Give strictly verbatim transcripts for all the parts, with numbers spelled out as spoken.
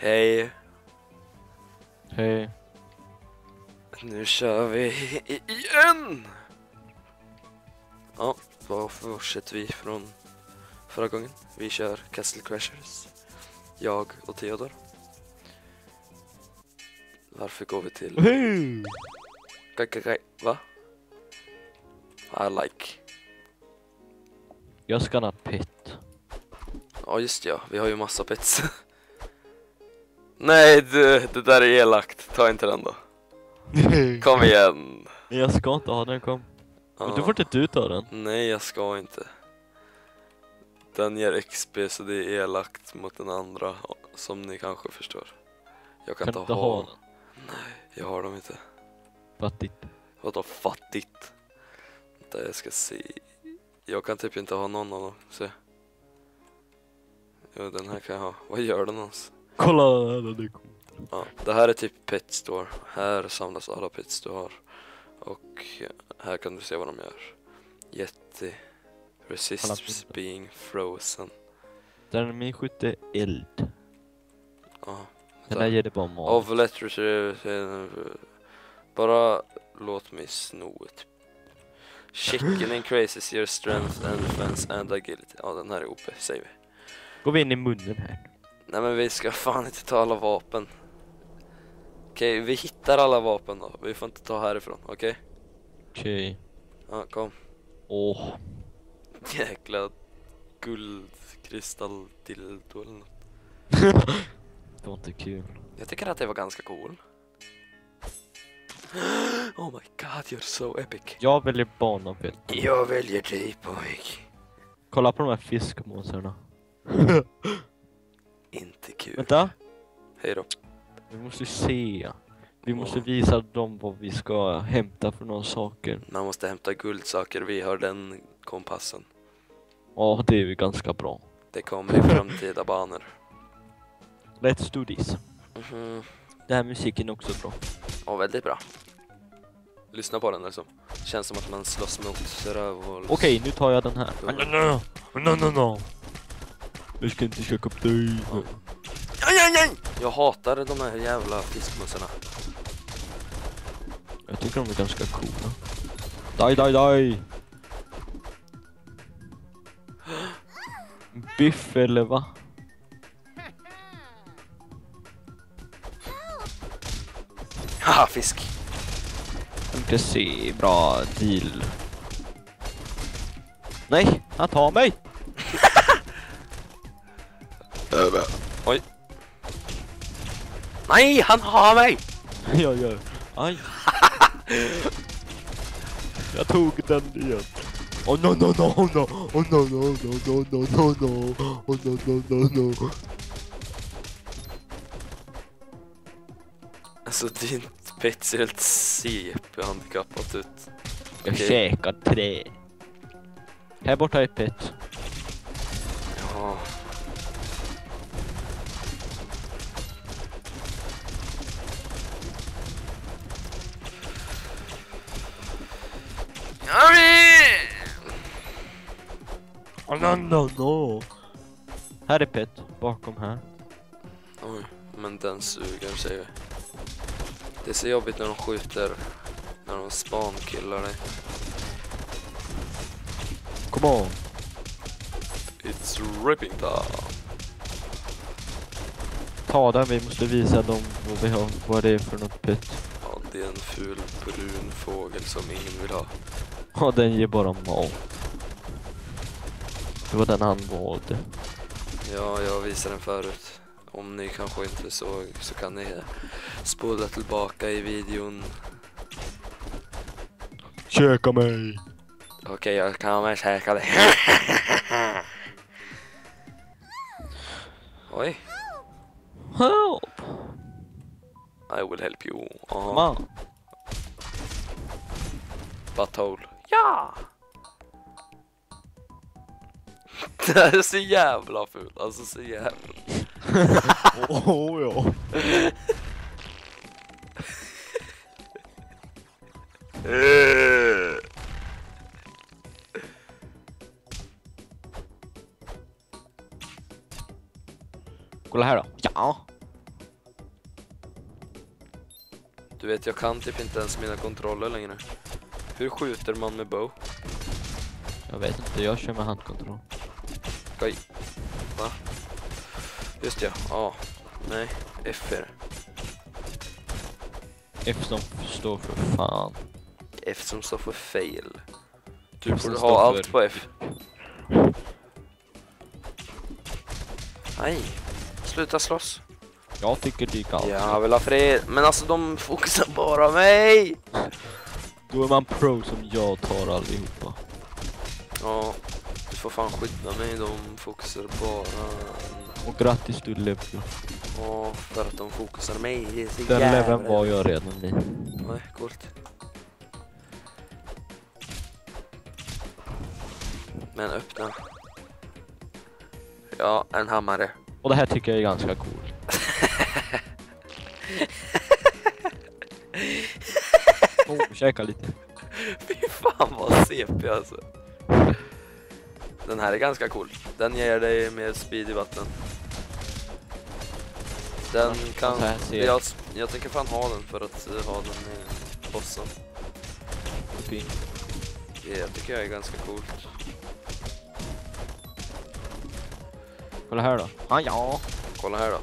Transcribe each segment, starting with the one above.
Hej. Hej. Nu kör vi igen. Ja, då fortsätter vi från förra gången. Vi kör Castle Crashers. Jag och Theodor. Varför går vi till... Hey. Kaj, kaj, kaj. Va? I like. Jag ska ha pit. Ja just ja, vi har ju massa pets. Nej du, det där är elakt. Ta inte den då. Kom igen. Jag ska inte ha den, kom. Ja. Men du får inte du ta den. Nej, jag ska inte. Den ger X P så det är elakt mot den andra, som ni kanske förstår. Jag kan, Kan inte inte ha, ha den. Nej, jag har dem inte. Fattigt. Vadå fattigt? Vänta, jag ska se. Jag kan typ inte ha någon av dem. Se. Jo, den här kan jag ha. Vad gör den ens? Kolla, det kom. Ja, det här är typ Pet Store. Här samlas alla pets du har. Och här kan du se vad de gör. Yeti. Resists being frozen. Den min skjuter eld. Ja. Den där ger det bara mat. Of letters. Bara låt mig sno ett. Chicken increases your strength and defense and agility. Ja, den här är O P, säger vi. Går vi in i munnen här? Nej, men vi ska fan inte ta alla vapen. Okej, vi hittar alla vapen då. Vi får inte ta härifrån, okej? Okej. Ja, kom. Åh. Jäkla guldkristall dildo eller något. Det var inte kul. Jag tycker att det var ganska cool. Oh my god, you're so epic. Jag väljer banapet. Jag väljer dig, pojk. Kolla på de här fiskmåsarna. Inte kul. Vänta. Hej då. Vi måste se. Vi måste visa dem vad vi ska hämta för några saker. Man måste hämta guldsaker. Vi har den kompassen. Ja, det är ju ganska bra. Det kommer i framtida banor. Let's do this. Mhm. Den här musiken är också bra. Ja, väldigt bra. Lyssna på den liksom. Känns som att man slåss mot rövhål. Okej, nu tar jag den här. No, no, no, no. Jag ska inte köka upp dig. Aj, aj, aj! Jag hatar de här jävla fiskmussarna. Jag tycker de är ganska coola. Die, die, die. Biff eller va? Haha, fisk. Inte se, bra deal. Nej, han tar mig. Oj. Nej, han har mig. Jag gör. Aj. Jag tog den igen. Oh no no no no. Oh no no no no no no no. Oh no no no no. Alltså din pet ser helt C P-handikappat ut. Jag Okej. käkar tre. Här borta är ett pet. Ja. Oh no no no. Här är pet. Bakom här. Oj, men den suger, säger vi. Det ser jobbigt när de skjuter. När de spankillar dig. Come on. It's ripping time. Ta den, vi måste visa dem vad vi har, vad det är för något pet. Ja, det är en ful brun fågel som ingen vill ha. Ja, den ger bara mat. Det var den han valde. Ja, jag visade den förut. Om ni kanske inte såg så kan ni spola tillbaka i videon. Käka mig. Okej, okay, jag kan väl käka dig. Oj. Help. I will help you. Aha. Man. Butthole. Ja! Det här är så jävla fult. Alltså så jävla. Åh oh, ja. Kolla här då. Ja. Du vet, jag kan typ inte ens mina kontroller längre. Hur skjuter man med bow? Jag vet inte, jag kör med handkontroll. Oj. Va? Just det, ja. Ja. Nej, F är det. F som står för fan. F som står för fail. Du F som borde står ha för- allt på F. Nej, sluta slåss. Jag tycker det är allt. Jag vill ha fred. Men alltså de fokusar bara mig. Då är man pro som jag tar allihopa. Ja, du får fan skydda mig. De fokusar bara. Och grattis, du level. Ja, för att de fokusar mig. Det är så Den jävla- leveln var jag redan i. Nej, coolt. Men öppna. Ja, en hammare. Och det här tycker jag är ganska cool. Oh, käka lite. Fy fan vad C P alltså. Den här är ganska cool. Den ger dig mer speed i vatten. Den kan... så här ser- Jag, jag tänker fan ha den för att uh, ha den med bossen. Okej. Det jag tycker jag är ganska coolt. Kolla här då. Ah, ja. Kolla här då.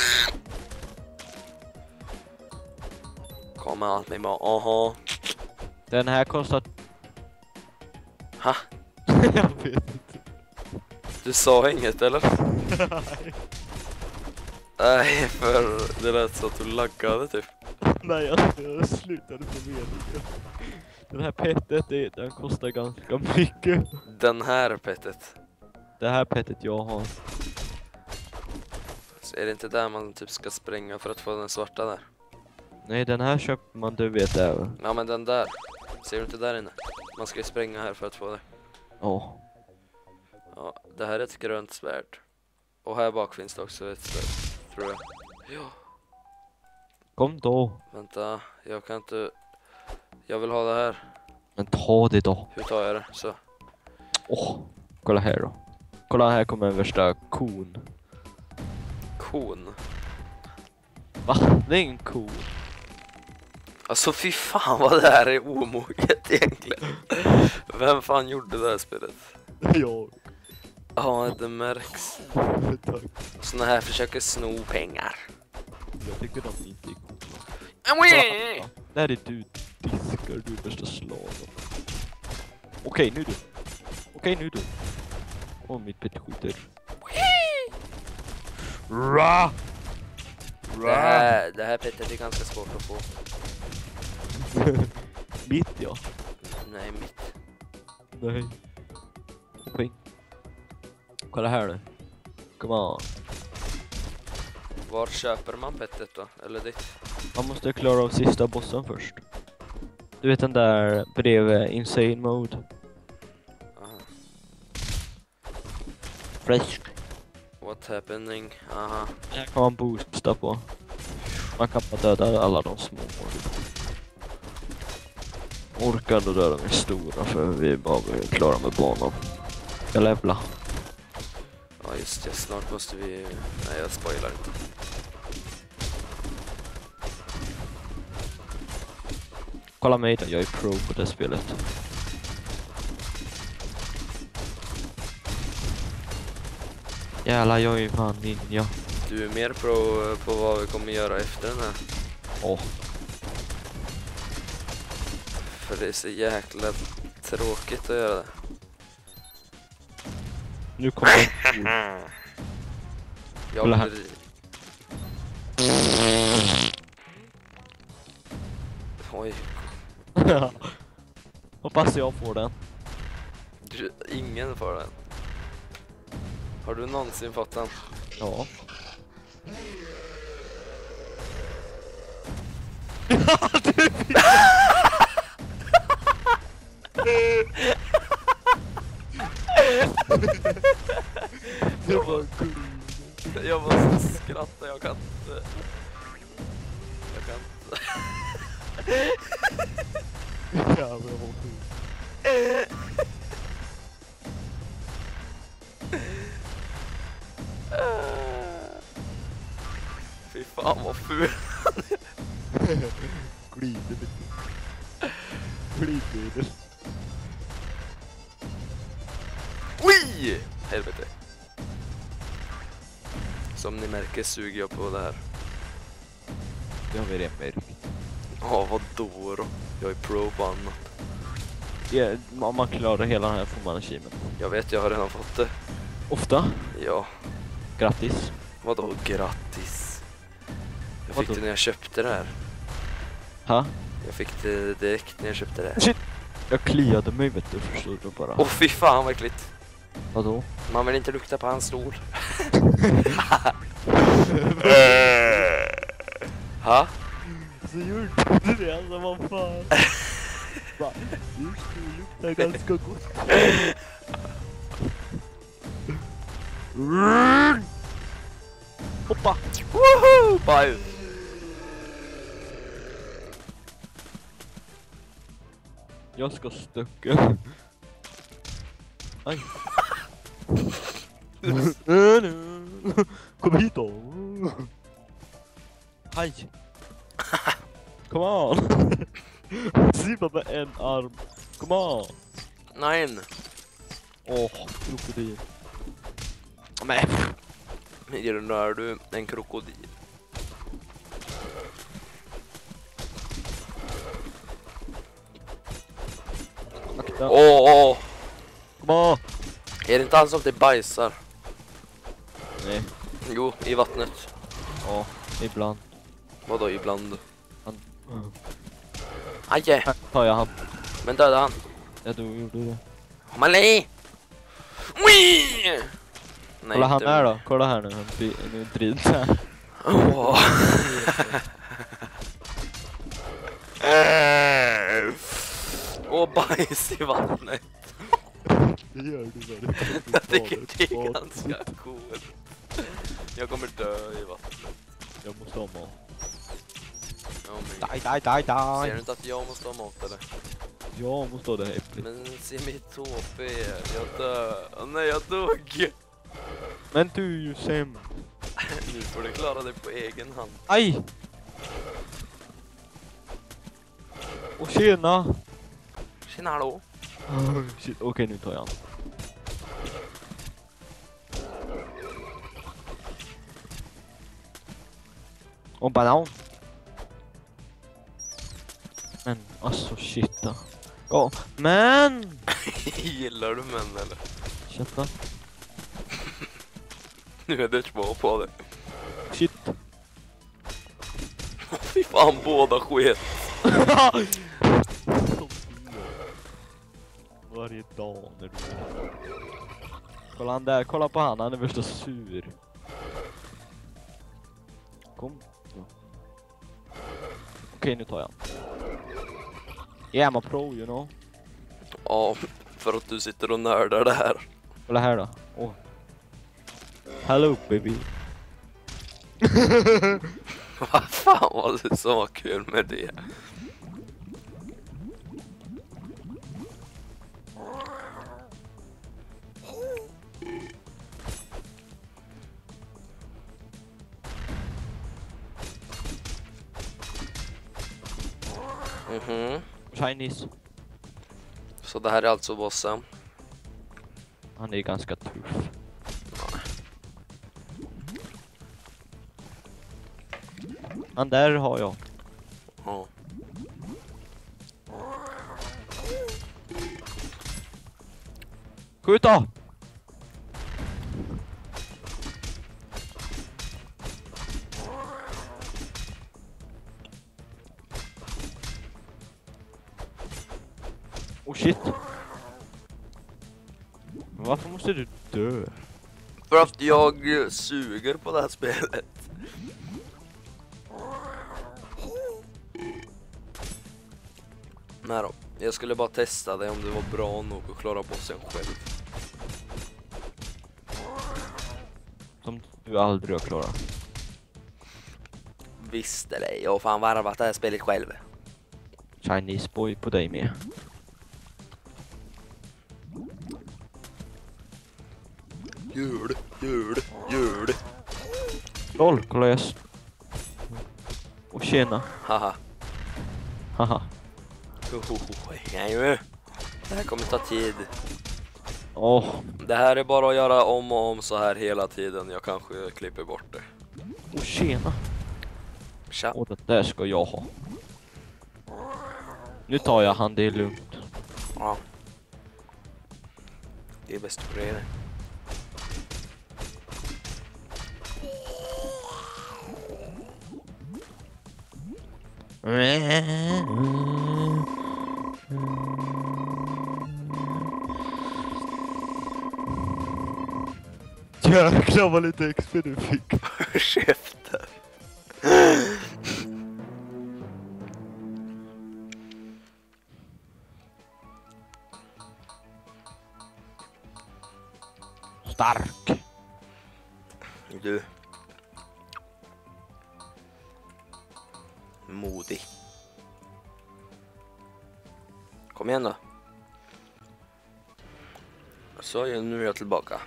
Kom allt med bara, aha. Den här kostar... Ha? jag vet inte. Du sa inget eller? Nej, för det lät så att du laggade typ. Nej, jag, jag slutade på meningen. Den här pettet, det, den kostar ganska mycket. Den här pettet. Det här pettet jag har. Så är det inte där man typ ska spränga för att få den svarta där? Nej, den här köper man, du vet även. Ja men den där. Ser du inte där inne? Man ska ju spränga här för att få det. Ja. Ja, det här är ett grönt svärd. Och här bak finns det också ett svärd, tror jag. Ja, Kom då. vänta. Jag kan inte... Jag vill ha det här. Men ta det då. Hur tar jag det? Så. Åh, kolla här då. Kolla, här kommer en värsta kon. Kon. Va? Det är en kon. Alltså fy fan vad det här är omoget egentligen. Vem fan gjorde det här spelet? Jag. Ja, det märks. Tack. Såna här försöker sno pengar. Jag tycker de inte är coola. Kolla, där är du diskar, du är värsta slaven. Okej, nu du. Okej, nu du. Åh, mitt pet skjuter. Ra! Det här, det här pettet är ganska svårt att få. Mitt, ja. Nej, mitt. Nej. Okej. Kolla här nu. Come on. Var köper man pettet då? Eller ditt? Man måste klara av sista bossen först. Du vet den där bredvid Insane Mode. Aha. Frisk. What happening? Aha. Det här kan man boosta på. Man kan bara döda alla de små. Orkar ändå döda de stora för vi bara vill klara med banan. Jag levlar. Ja just det, snart måste vi... Nej, jag spoilar inte. Kolla mig då, jag är pro på det spelet. Jävlar, jag är ju fan ninja. Du är mer pro på vad vi kommer göra efter den här. Åh, För det är så jäkla tråkigt att göra det. nu kommer jag. Jag Kolla här. blir... Oj, Hoppas jag får den. du, ingen får den. Har du någonsin fått den? Ja. Det var kul. Jag måste skratta, jag kan inte. Jag kan inte. Jävlar vad kul. Fy fan vad ful. Glider. Glider. Oj! Helvete. Som ni märker suger jag på det här. Det har vi redan märkt. Ja, vad då då? Jag är pro på annat. Ja, om man klarar hela den här får man achievement. Jag vet, jag har redan fått det. Ofta? Ja. Grattis. Vadå grattis? Jag fick Vadå? det när jag köpte det här. Ha? Jag fick det direkt när jag köpte det här. Shit! Jag kliade mig, vet du, förstår du bara. Åh, fy fan vad äckligt. Vadå? Man vill inte lukta på hans stol. Ha? Så gjorde du det, alltså, vad fan? Va? Din stol luktar ganska gott. Hoppa! Woho! Bye! Jag ska stöcka. Aj. Kom hit då. Hej. Come on. Simma med en arm. Come on. Nej. Åh, krokodil. Men. Men är du en krokodil? Akta. Åh, åh. Come on. Är det inte han som det bajsar? Nej. Jo, i vattnet. Ja, ibland. Vadå ibland? Han. Mm. Aj! Här tar jag han. Men döda han. Ja, du gjorde det. Malé! Wii! Nej, Kolla han inte- här då. Kolla här nu. Han blir nu dritt här. Åh. Åh, bajs i vattnet. Det gör du väl? Jag tycker det är ganska coolt. Jag kommer dö i vattnet. Jag måste ha mat. Ja, men... Die, die, die, Ser du die. inte att jag måste ha mat eller? Jag måste ha det här äpplet. Men se mitt H P. Jag dör. Åh, nej, jag dog. Men du är ju sämst. Nu får du klara dig på egen hand. Aj! Och tjena! Tjena, hallå. Oh, shit. Okej, nu tar jag han. Och banan. Men alltså shit då. Ja, men! Gillar du män eller? Köpa. Nu är det två på det. Shit. Fy fan, båda sket. Varje dag när du... Kolla han där, kolla på han, han är värsta sur. Kom. Okej, nu tar jag. Yeah, I'm a pro, you know. Ja, för att du sitter och nördar det här. Kolla här då. Oh. Hello, baby. Vad fan var det som var kul med det? Mhm. Chinese. Så det här är alltså bossen. Han är ganska tuff. Han där har jag. Ja. Skjuta! Oh shit. Varför måste du dö? För att jag eh, suger på det här spelet. Nej då. Jag skulle bara testa det om det var bra nog att klara bossen själv. Som du aldrig har klarat. Visste det. Jag har fan varvat det här spelet själv. Chinese boy på dig med. Jul, jul, jul. Lol, kolla jag. s- Och tjena. Haha. Haha. Det här kommer ta tid. Åh. Oh. Det här är bara att göra om och om så här hela tiden. Jag kanske klipper bort det. Åh, oh, tjena. Tja. Och det där ska jag ha. Nu tar jag han, det är lugnt. Ja. Det är bäst för er. Jäklar vad lite X P du fick. Käften. Stark. Du. Modig. Kom igen då. Så nu är jag tillbaka.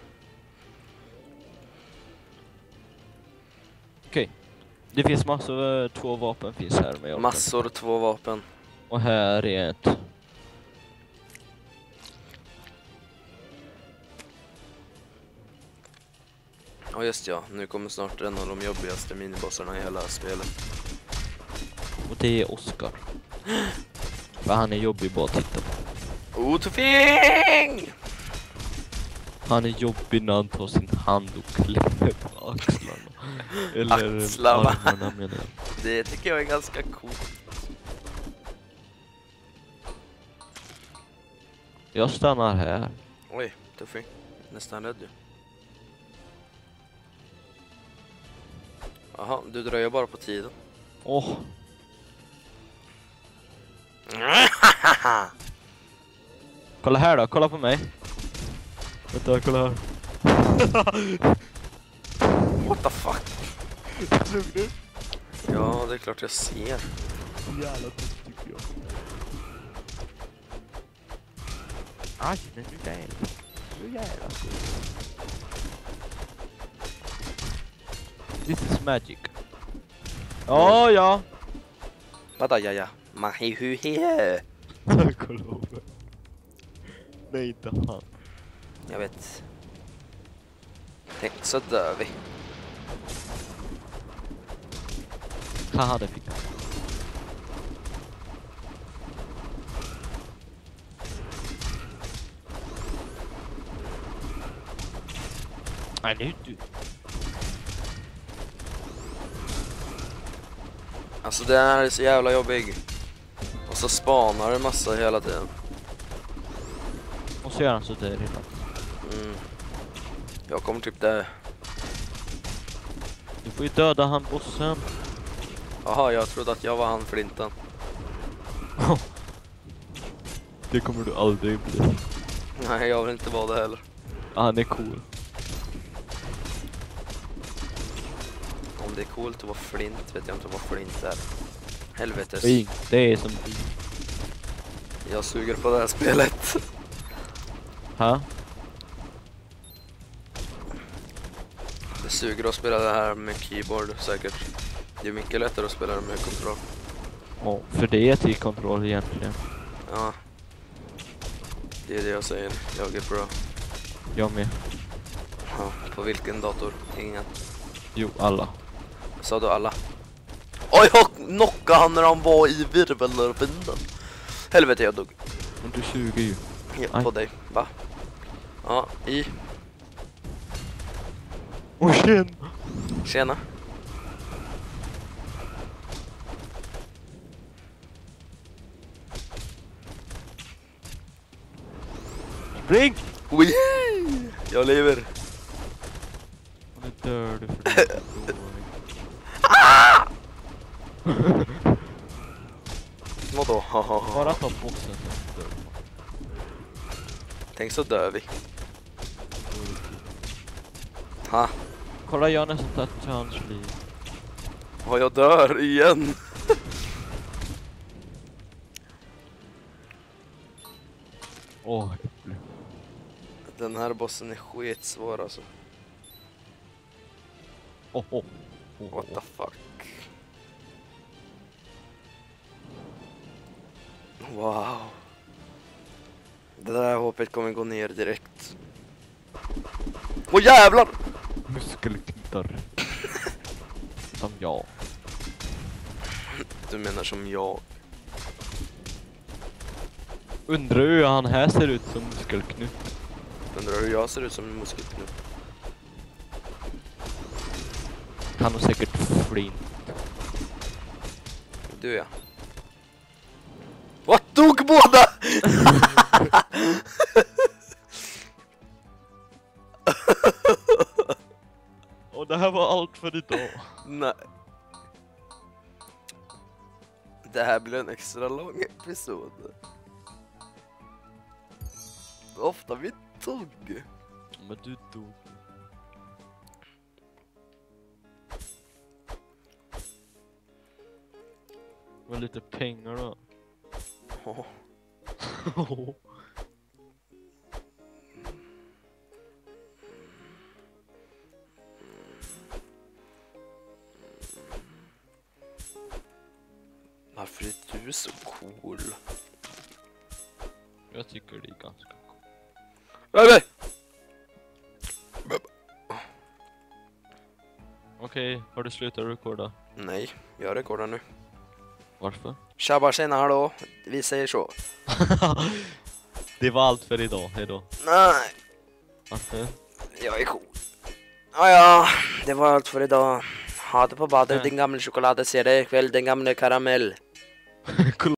Okej. Det finns massor, två vapen finns här med. Massor, två vapen. Och här är ett. Ja just ja, nu kommer snart en av de jobbigaste minibossarna i hela spelet. Och det är Oscar. För han är jobbig bara att titta på. Otofing! Han är jobbig när han tar sin hand och klämmer på axlarna. Eller axlarna. armarna menar jag. Det tycker jag är ganska coolt. Jag stannar här. Oj, tuffing. Nästan rädd ju. Jaha, du dröjer bara på tiden. Åh. Oh. Kolla här då, kolla på mig. Vänta, kolla här. What the fuck? Lugn nu. Ja, det är klart jag ser. Jävla tuff tycker jag. Aj, men nu jävlar. Nu jävlar. This is magic. Ja, oh, ja. Vadå, ja, ja. Mahihuhe. Kolla över. Nej, inte han. Jag vet. Tänk så dör vi. Haha, det fick jag. Nej, det är du. Alltså den här är så jävla jobbig. Och så spanar det massa hela tiden. Och så gör han så där redan. Mm. Jag kommer typ där. Du får ju döda han bossen. Jaha, jag trodde att jag var han flinten. Det kommer du aldrig bli. Nej, jag vill inte vara det heller. Han är cool. Om det är coolt att vara flint vet jag inte vad flint är. Helvetes. Ring, det är som du. Jag suger på det här spelet. Ha? Det suger att spela det här med keyboard säkert. Det är mycket lättare att spela det med kontroll. Ja, för det är till kontroll egentligen. Ja. Det är det jag säger. Jag är bra. Jag med. Ja, på vilken dator? Ingen. Jo, alla. Sa du alla? Oj, jag knockade han när han var i virvelvinden. Helvete, jag dog. Men du suger ju. Ja, på dig. Va? Ja, i. Åh, tjena. Tjena. Spring! Ui! Jag lever. Han är död för det. Vadå? Bara ta bossen. Tänk så dör vi. Ha. Kolla, jag har nästan tagit hans liv. Ja, jag dör igen. Åh, oh, äpple. Den här bossen är skitsvår alltså. Åh, oh, oh. oh, What the fuck? Wow. Det där hoppet kommer gå ner direkt. Åh oh, jävlar! Muskelknuttar. Som jag. Du menar som jag. Undrar hur han här ser ut som muskelknutt. Undrar hur jag ser ut som en muskelknutt. Han har säkert flint. Du ja. Vad dog båda? Och det här var allt för idag. Nej. Det här blir en extra lång episod. Ofta vi tog. Men du dog. Vad lite pengar då. Oh. Varför är du så cool? Jag tycker det är ganska cool. Okej, okay, har du slutat rekorda? nej, jag rekordar nu. Varför? Tjabba senare då, vi säger så. Det var allt för idag, hejdå. Nej, Varför? jag är cool. Ja, ja, det var allt för idag. Ha det på badet, Ja. din gamla choklad, ser det ikväll, din gamla karamell.